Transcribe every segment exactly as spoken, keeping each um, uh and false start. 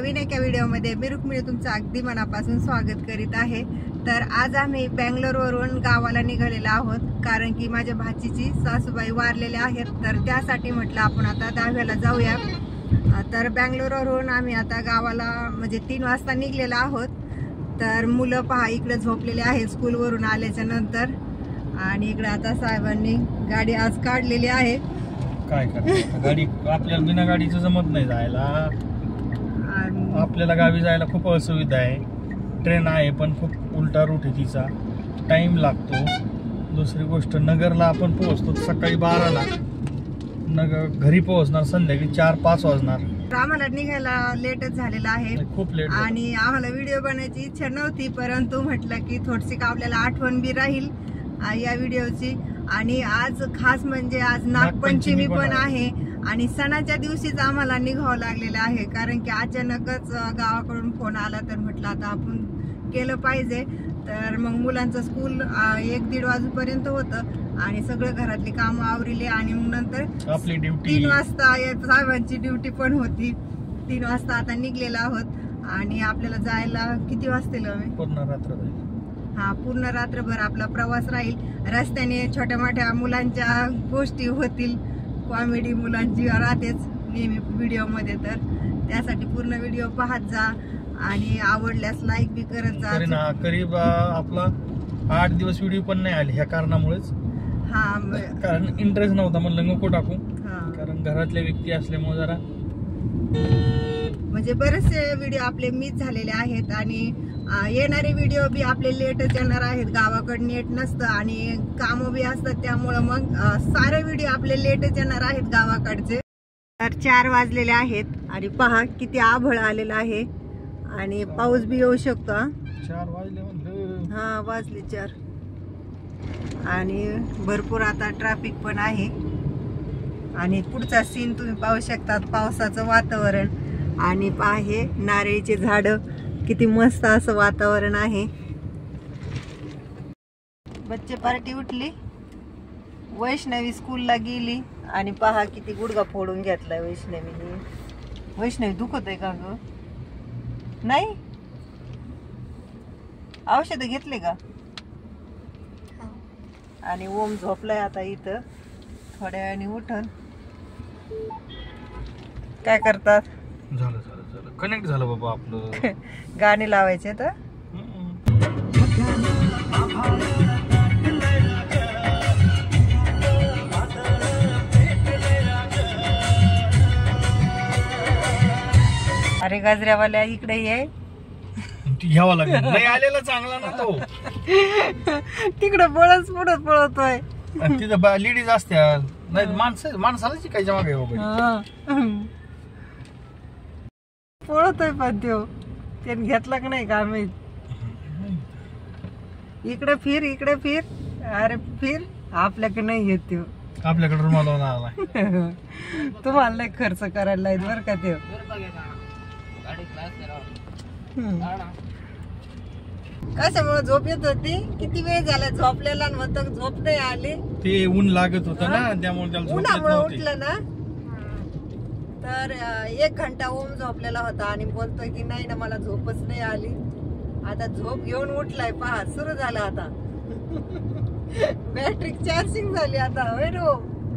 नवीन एका व्हिडिओमध्ये मी रुक्मिणी तुमचं अगदी मनापासून स्वागत करीत आहे। तर आज आम्ही बेंगलोरवरून गावाला निघालेलो आहोत, कारण की माझ्या भाचीची सासूबाई वारलेल्या आहेत, तर त्यासाठी म्हटलं आपण आता दहाव्याला जाऊया। तर बेंगलोरवरून आम्ही आता गावाला म्हणजे तीन वाजता निघलेलो आहोत। तर मुलं पहा इकडे झोपलेले आहेत स्कूलवरून आल्याच्या नंतर, आणि इकडे आता साहेबांनी गाडी आज काढलेली आहे। काय करणार, गाडी आपल्याला बिना गाडीचं जमत नाही जायला। आपल्याला गावी जायला खूप असुविधा आहे। ट्रेन आहे पण खूप उलटा रूट आहे, तिचा टाइम लागतो। दुसरी गोष्ट, नगरला आपण पोहोचतो सकाळी बाराला, नगर घरी पोहोचणार संध्याकाळी चार पाच वाजणार। आम्हाला निघायला लेटच झालेला आहे, खूप लेट, आणि आम्हाला व्हिडिओ बनवायची इच्छा नव्हती, परंतु म्हटलं की थोडीशी का आपल्याला आठवण बी राहील या व्हिडिओची। आणि आज खास म्हणजे आज नागपंचमी पण आहे, आणि सणाच्या दिवशीच आम्हाला निघावं लागलेलं आहे, कारण की अचानकच गावाकडून फोन आला, तर म्हटलं आता आपण केलं पाहिजे। तर मग मुलांचं स्कूल एक दीड वाजेपर्यंत होतं, आणि सगळं घरातली कामं आवरली, आणि मग नंतर आपली ड्युटी तीन वाजता साहेबांची ड्युटी पण होती। तीन वाजता आता निघलेलो आहोत, आणि आपल्याला जायला किती वाजतील आम्ही? पूर्ण रात्र जाईल। हा, पूर्ण रात्रभर आपला प्रवास राहील। रस्त्याने छोट्या मोठ्या मुलांच्या गोष्टी होतील, कॉमेडी मुलांची राहतेच नेहमी व्हिडिओ मध्ये, तर त्यासाठी पूर्ण व्हिडिओ पाहत जा, आणि आवडल्यास लाईक बी करत जा। ना करीब आपला आठ दिवस व्हिडिओ पण नाही आले ह्या कारणामुळेच। हा, कारण इंटरेस्ट नव्हता, म्हणलं नको टाकू, हा, कारण घरातल्या व्यक्ती असल्यामुळे जरा म्हणजे बरेचसे व्हिडिओ आपले मिस झालेले आहेत, आणि येणारे व्हिडिओ बी आपले लेटच येणार आहेत। गावाकडे नेट नसतं आणि कामं बी असतात, त्यामुळं मग सारे व्हिडिओ आपले लेटच येणार आहेत गावाकडचे। तर चार वाजलेले आहेत, आणि पहा किती आभळ आलेला आहे, आणि पाऊस बी येऊ शकतो। चार वाजले म्हणलं, हा वाजले चार, आणि भरपूर आता ट्रॅफिक पण आहे। आणि पुढचा सीन तुम्ही पाहू शकतात, पावसाचं वातावरण, आणि पहा हे नारळीचे झाड, किती मस्त असं वातावरण आहे। बच्चे पार्टी उठली, वैष्णवी स्कूलला गेली, आणि पहा किती गुडघा फोडून घेतलाय वैष्णवीने। वैष्णवी दुखत आहे का ग? नाही, औषध घेतले का? आणि ओम झोपलाय आता इथं, थोड्या वेळाने उठन। काय करतात? झालं झालं झालं कनेक्ट झालं बाबा आपलं। गाणे लावायचे तर अरे गजऱ्यावाल्या इकडे ये, घ्यावा लागेल, नाही आलेला चांगला ना तो। तिकडे पळत पळत पळतोय, तिथं लेडीज असत्या, नाही माणसं माणसाला शिकायच्या मागे पळतोय, पण त्यो त्याने घेतला का नाही का माहित। इकडे फिर इकडे फिर, अरे फिर, आपल्याकडे नाही येत त्यो, आपल्याकडे रुमाल आला। तुम्हाला नाही खर्च करायला लाईत बर का त्यो। कशामुळे झोप येत होती? किती वेळ झाला झोपलेला, मग झोप नाही आली, ते ऊन लागत होतं ना, त्यामुळे त्याला उन्हामुळे उठलं ना। तर एक घंटा ओम झोपलेला होता, आणि बोलतोय की नाही ना मला झोपच नाही आली। आता झोप घेऊन उठलाय, पहा सुरू झालं आता। बॅटरी चार्जिंग झाली आता, होय रो?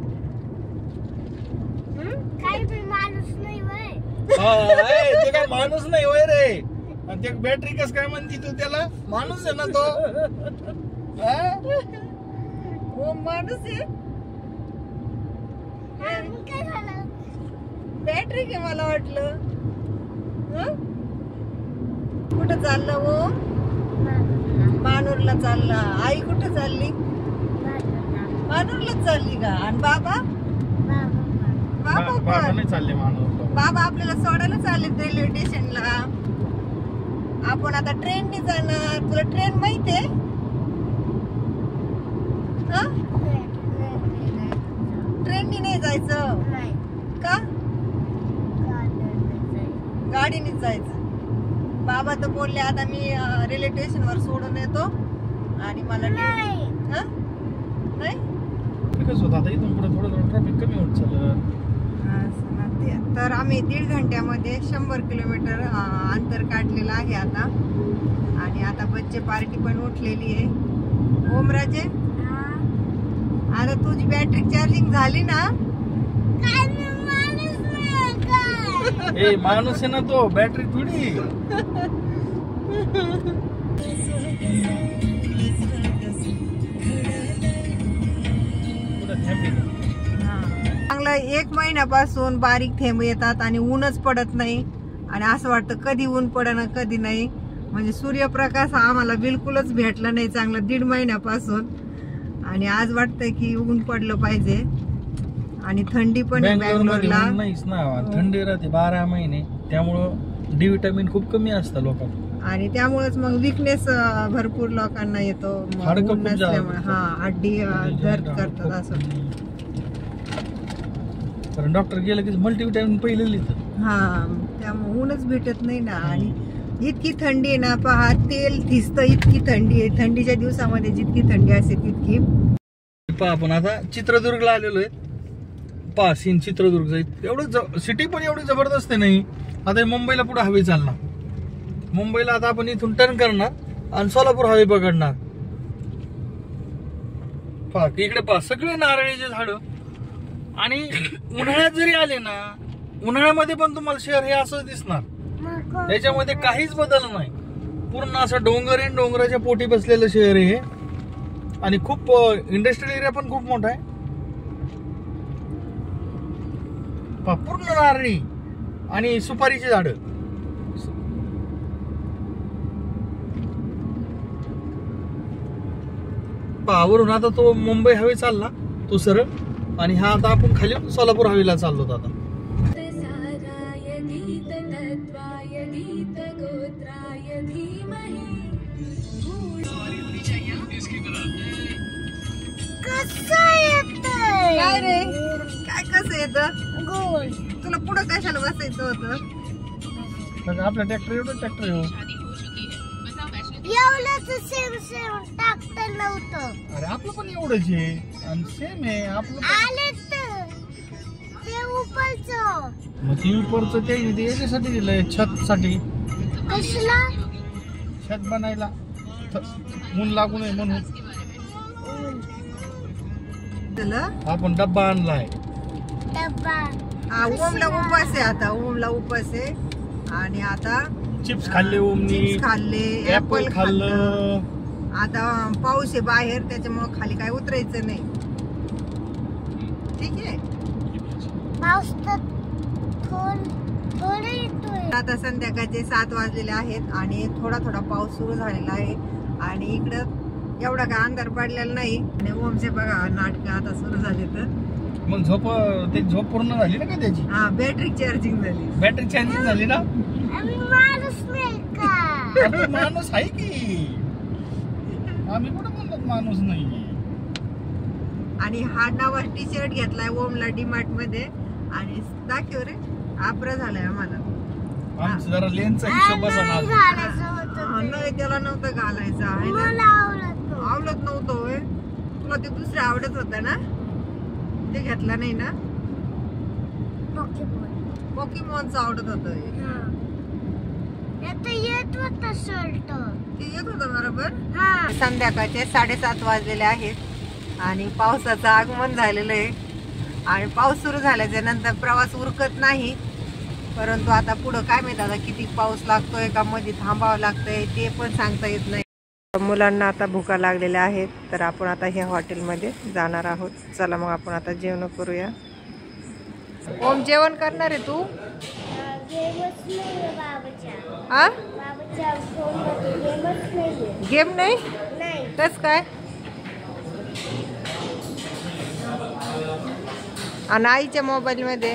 काही माणूस नाही वय, ते काय माणूस नाही होय रे, ते बॅटरी कस काय म्हणती तू त्याला? माणूस आहे ना तो। ओम माणूस आहे, काय झालं? बॅटरी घे मला वाटलं। कुठं चाललं ओम? मानूरला चालला। आई कुठं चालली? मानूरला चालली का? आणि बाबा? बाबा पण चालले माणूस, बाबा आपल्याला सोडायला चालले रेल्वे स्टेशनला। आपण आता ट्रेनने जाणार, तुला ट्रेन माहितीये? ट्रेनने नाही जायचं का? गाडीनेच जायचं। बाबा तर बोलले आता मी रेल्वे स्टेशन वर सोडून येतो, आणि मला नाही कसं होतं आता इथून पुढे थोडं थोडं ट्रॅफिक कमी होत चाललं। तर आम्ही दीड घंट्यामध्ये शंभर किलोमीटर अं, अंतर काढलेलं आहे आता. आणि आता बच्चे पार्टी पण उठलेली आहे. ओमराजे, आता तुझी बॅटरी चार्जिंग झाली ना? ए माणूस आहे ना तो, बॅटरी थोडी. चांगलं एक महिन्यापासून बारीक थेंब येतात आणि ऊनच पडत नाही. आणि असं वाटतं कधी ऊन पडणं कधी नाही. म्हणजे सूर्यप्रकाश आम्हाला बिलकुलच भेटला नाही चांगला दीड महिन्यापासून. आणि आज वाटतंय की ऊन पडलं पाहिजे. आणि थंडी पण बँगलोरला नाहीच ना, थंडी राहते बारा महिने, त्यामुळं डी विटामिन खूप कमी असतं लोकांना. आणि त्यामुळेच मग विकनेस भरपूर लोकांना येतो. हा हड्डी दर्द करतात असं. कारण डॉक्टर गेलं की मल्टीविटामिन पहिले लिहितं. हा त्यामुळे ऊनच भेटत नाही ना. आणि इतकी थंडी आहे ना, पहा तेल थिजतं, इतकी थंडी आहे. थंडीच्या दिवसामध्ये जितकी थंडी असते तितकी. पहा आपण आता चित्रदुर्गला आलेलो आहे. पहा सीन चित्रदुर्ग एवढं सिटी पण एवढी जबरदस्त नाही. आता मुंबईला पुढे हवे चालणार. मुंबईला आता आपण इथून टर्न करणार आणि सोलापूर हवे पकडणार. पहा इकडे पहा सगळे नारळीचे झाड. आणि उन्हाळ्यात जरी आले ना, उन्हाळ्यामध्ये पण तुम्हाला शहर हे असं दिसणार. याच्यामध्ये काहीच बदल नाही. पूर्ण असं डोंगर आहे, डोंगराच्या पोटी बसलेलं शहर आहे हे. आणि खूप इंडस्ट्रियल एरिया पण खूप मोठा आहे. पूर्ण नारळी आणि सुपारीची झाड. वरून आता तो मुंबई हवे चालला तो सरळ. आणि हा आता आपण खाली सोलापूर हवेला चाललो आता. काय रे, काय कसं येतं? तुला पुढं कशाला बसायचं होतं? आपल्या ट्रॅक्टर एवढं ट्रॅक्टर अरे आपलं पण एवढंच आहे आणि सेम आहे आपलं. मग ती उपरचं ते याच्यासाठी दिलंय, छत साठी. छत बनायला ऊन लागू नये म्हणून आपण डब्बा आणलाय. हा ओमला उपास आहे आता. ओमला उपास आहे. आणि आता चिप्स खाल्ले ओमनी, चिप्स खाल्ले, ऍपल खाल्लं. आता पाऊस आहे बाहेर, त्याच्यामुळे खाली काय उतरायचं नाही. ठीक आहे. पाऊस तर थोडे येतोय. आता संध्याकाळचे सात वाजलेले आहेत आणि थोडा थोडा पाऊस सुरू झालेला आहे. आणि इकडं एवढा काय अंधार पडलेला नाही. आणि ओमचे बघा नाटक आता सुरू झाले. तर मग झोप ते झोप पूर्ण झाली ना का त्याची? हा बॅटरी चार्जिंग झाली. बॅटरी चार्जिंग झाली ना. माणूस नाही का? माणूस आहे की, आम्ही कुठं म्हणत माणूस नाही. आणि हा नवा टी शर्ट घेतलाय ओमला डीमार्ट मध्ये. आणि दाखव रे, आप्रा झालाय आम्हाला. आमचं जरा लेनचा हिशोब बसा ना. नाही त्याला नव्हतं घालायचं आहे ना. आवडत नव्हतं होय तुला? ते दुसरे आवडत होतं ना, ते घेतला नाही ना. पॉकीमॉनचं आवडत होतं. येत होता शर्ट, ते येत होतं बरोबर. संध्याकाळचे साडेसात वाजलेले आहेत आणि पावसाचं आगमन झालेलं आहे. आणि पाऊस सुरू झाल्याच्या नंतर प्रवास उरकत नाही. परंतु आता पुढं काय माहित आता किती पाऊस लागतोय का मध्ये थांबावं लागतंय ते पण सांगता येत नाही. मुलांना आता भुका लागलेल्या आहेत. तर आपण आता ह्या हॉटेलमध्ये जाणार आहोत. चला मग आपण आता जेवण करूया. ओम जेवण करणार आहे तू? हा गेम नाही कस काय? आणि आईच्या मोबाईल मध्ये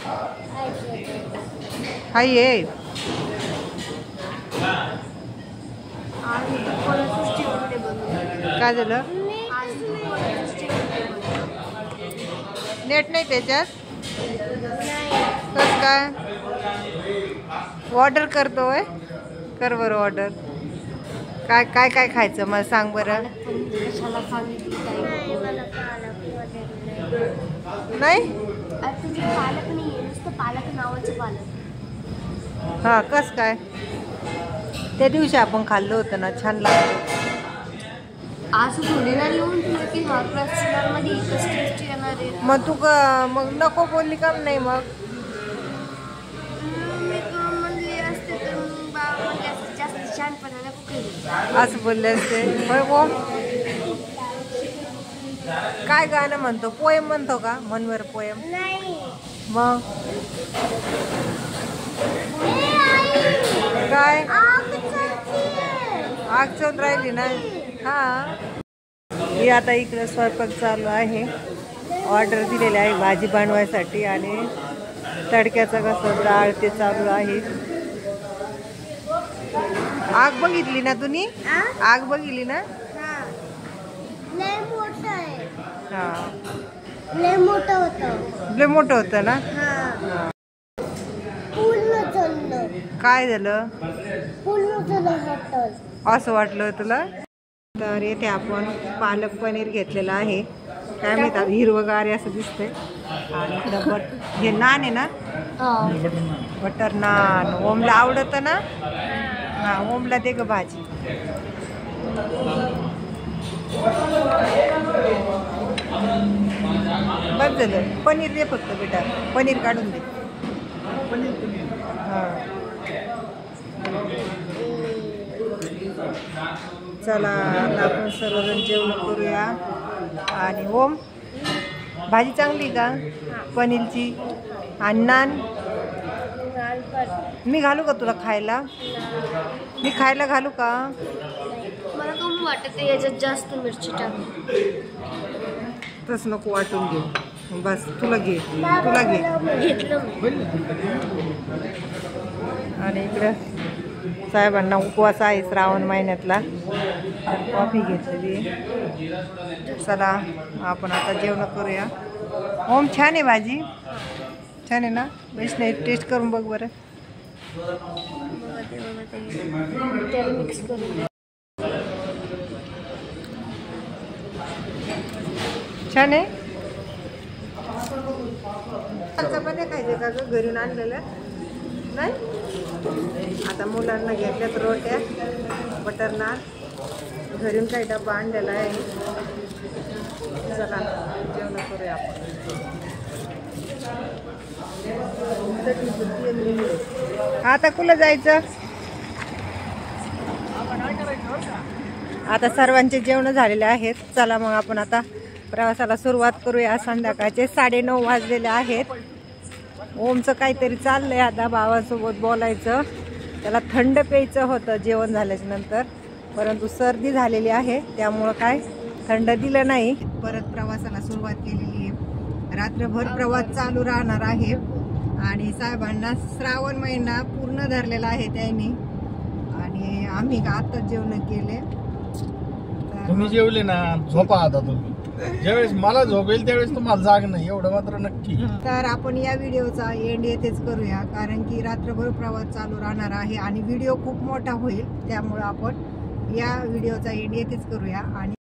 हाय आहे. काय झालं? नेट नाही त्याच्यात? कस काय? ऑर्डर करतोय? कर बरं ऑर्डर. काय काय काय खायचं मला सांग बरं. नाही आता जे पालक नाही आहे नुसतं पालक नावाचं पालक. हा कस काय त्या दिवशी आपण खाल्लं होतं ना, छान लागतं. असं थोडी ना लिहून तुला की महाराष्ट्र मध्ये एकच टेस्ट येणार आहे. मग तू क- मग नको बोलली का नाही? मग मी तुला म्हणले असते तर मग बाबा म्हणले असते जास्त छानपणा नको केली. असं बोलले असते होय. हो काय गाणं म्हणतो? पोएम म्हणतो का? मनवर पोएम. नाही मग काय आग चोत राहिली ना. हा ही आता इकडे स्वयंपाक चालू आहे. ऑर्डर दिलेली आहे भाजी बनवायसाठी आणि तडक्याचं कसं डाळ ते चालू आहे. आग बघितली ना तुम्ही? आग बघितली ना? लय मोठं आहे. हा लय मोठं होतं. लय मोठं होतं ना. हा पूर्ण चाललं. काय झालं? पूर्ण झालं हॉटेल. असं वाटलं तुला? तर येथे आपण पालक पनीर घेतलेलं आहे. काय म्हणतात हिरवगार असं दिसतंय. आणि इकडं बट हे नान आहे ना, बटर नान. ओमला आवडतं ना? हा ओमला दे ग भाजी. बस झालं. पनीर दे फक्त बेटा, पनीर काढून दे. हा चला आता आपण सर्वजण जेवण करूया. आणि ओम भाजी चांगली का पनीरची? आणि नान मी घालू का तुला खायला? मी खायला घालू का? मला कमी वाटत याच्यात जास्त मिरची टाक. तसं नको वाटून घे. बस तुला घे, तुला घे. घेतलं. आणि इकडं साहेबांना उपवास आहे श्रावण महिन्यातला. कॉफी घेतलेली. चला आपण आता जेवण करूया. ओम छान आहे भाजी, छान आहे ना? वैष्णवी टेस्ट करून बघ बरं. मिक्स करून छान आहे. चपात्या खायचे का ग घरून आणलेलं? नाही. आता मुलांना घेतल्यात रोट्या बटर नान. घरून काही डब्बा आणलेला आहे. चला जेवण करूया आपण. आता कुठं जायचं? आता सर्वांचे जेवण झालेले आहेत. चला मग आपण आता प्रवासाला सुरुवात करूया. संध्याकाळचे साडेनऊ वाजलेले आहेत. ओमचं काहीतरी चाललंय आता भावासोबत बोलायचं. त्याला थंड प्यायचं होतं जेवण झाल्याच्या नंतर, परंतु सर्दी झालेली आहे त्यामुळं काय थंड दिलं नाही. परत प्रवासाला सुरुवात केलेली आहे. रात्रभर प्रवास चालू राहणार आहे. आणि साहेबांना श्रावण महिना पूर्ण धरलेला आहे त्यांनी. आणि आम्ही का आत्ताच जेवण केले. तुम्ही जेवले ना, झोपा आता तुम्ही. ज्यावेळेस मला झोप येईल त्यावेळेस तुम्हाला जाग नाही, एवढं मात्र नक्की. तर आपण या व्हिडिओचा एंड येथेच करूया, कारण की रात्रभर प्रवास चालू राहणार आहे आणि व्हिडिओ खूप मोठा होईल. त्यामुळे आपण या व्हिडिओचा एंड येथेच करूया. आणि